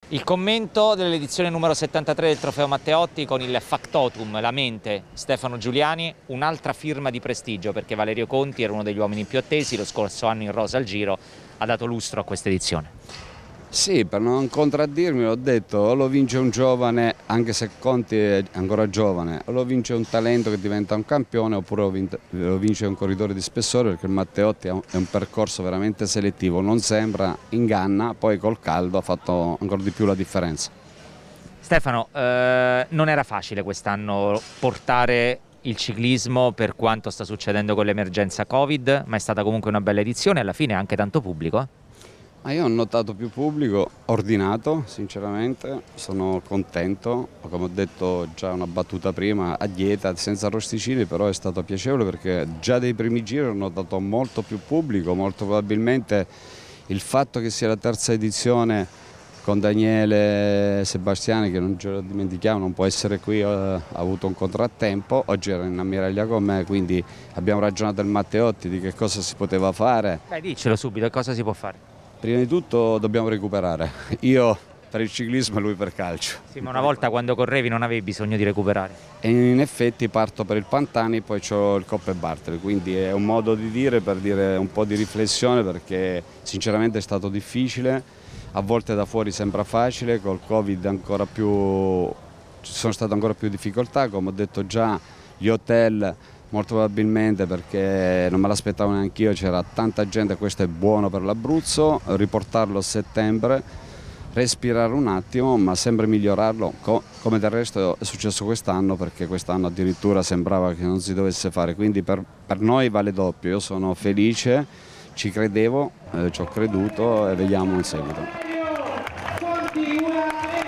Il commento dell'edizione numero 73 del Trofeo Matteotti con il factotum, la mente, Stefano Giuliani, un'altra firma di prestigio perché Valerio Conti era uno degli uomini più attesi, lo scorso anno in rosa al Giro ha dato lustro a questa edizione. Sì, per non contraddirmi ho detto o lo vince un giovane, anche se Conti è ancora giovane, o lo vince un talento che diventa un campione oppure lo vince un corridore di spessore, perché il Matteotti è un percorso veramente selettivo, non sembra, inganna, poi col caldo ha fatto ancora di più la differenza. Stefano, non era facile quest'anno portare il ciclismo per quanto sta succedendo con l'emergenza Covid, ma è stata comunque una bella edizione e alla fine anche tanto pubblico. Ma io ho notato più pubblico ordinato, sinceramente, sono contento, come ho detto già una battuta prima, a dieta, senza arrosticini, però è stato piacevole perché già dai primi giri ho notato molto più pubblico, molto probabilmente il fatto che sia la terza edizione con Daniele Sebastiani, che non ce lo dimentichiamo, non può essere qui, ha avuto un contrattempo, oggi era in ammiraglia con me, quindi abbiamo ragionato il Matteotti di che cosa si poteva fare. Beh, diccelo subito, cosa si può fare? Prima di tutto dobbiamo recuperare, io per il ciclismo e lui per calcio. Sì, ma una volta quando correvi non avevi bisogno di recuperare. E in effetti parto per il Pantani, poi ho il Coppe Bartoli, quindi è un modo di dire per dire un po' di riflessione perché sinceramente è stato difficile, a volte da fuori sembra facile, col Covid ancora più, ci sono state ancora più difficoltà, come ho detto già gli hotel molto probabilmente perché non me l'aspettavo neanche io, c'era tanta gente, questo è buono per l'Abruzzo, riportarlo a settembre, respirare un attimo ma sempre migliorarlo, come del resto è successo quest'anno perché quest'anno addirittura sembrava che non si dovesse fare, quindi per noi vale doppio, io sono felice, ci credevo, ci ho creduto e vediamo in seguito.